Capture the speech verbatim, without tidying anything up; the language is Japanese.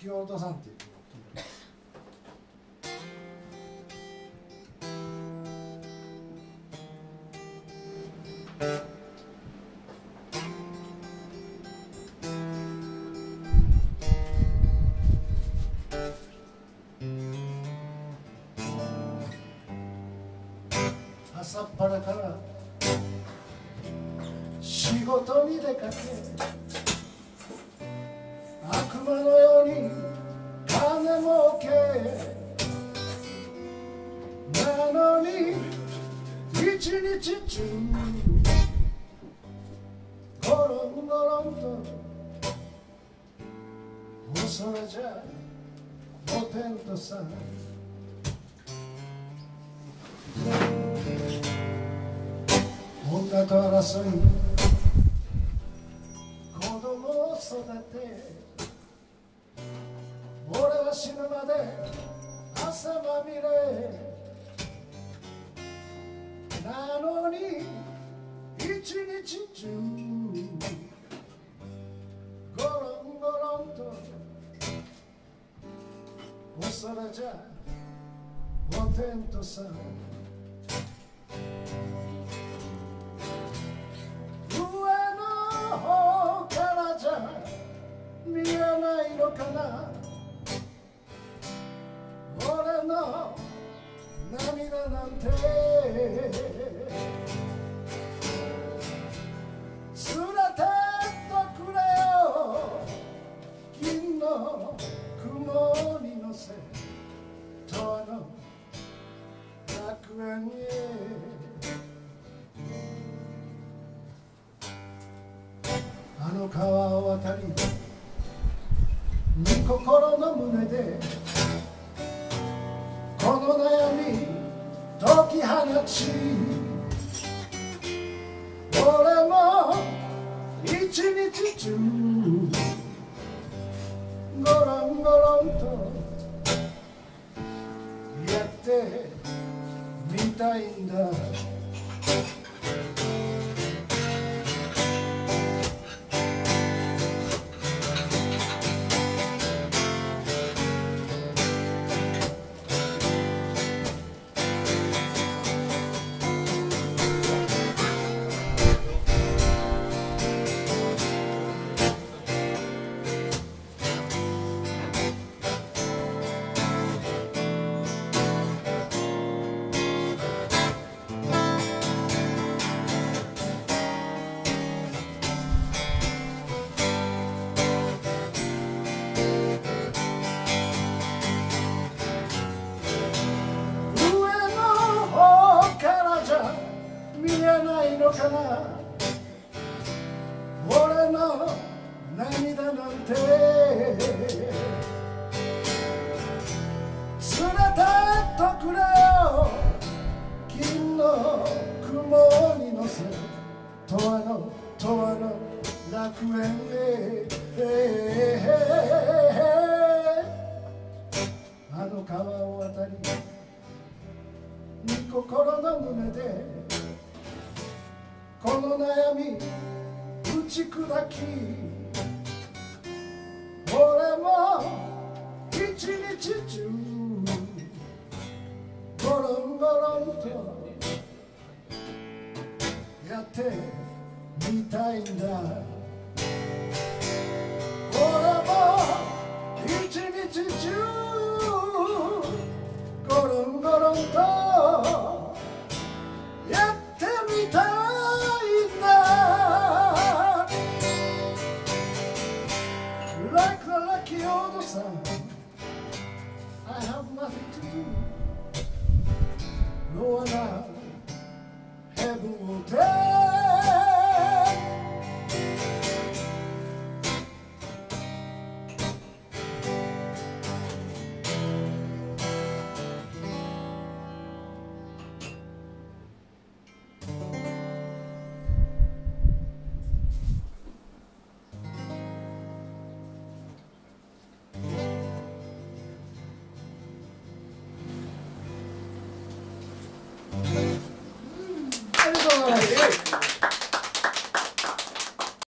雪オードさんっていう朝っぱらから仕事に出かけ悪魔のように金儲けなのに一日中ゴロンゴロンとお空じゃおてんとさ女と争い子供を育て俺は死ぬまで汗まみれなのに一日中ゴロンゴロンとお空じゃおてんとさ見えないのかな俺の涙なんて連れてってくれよ銀の雲に乗せ永遠の楽園へあの川を渡り心の胸でこの悩み解き放ち俺も一日中ゴロンゴロンとやってみたいんだかな俺の涙なんて連れてっとくれよ金の雲に乗せ永遠の永遠の楽園へあの川を渡り心の胸でこの悩み打ち砕き俺も一日中ゴロンゴロンとやってみたいんだ俺も一日中ゴロンゴロンとやってみたいLike the lucky old sun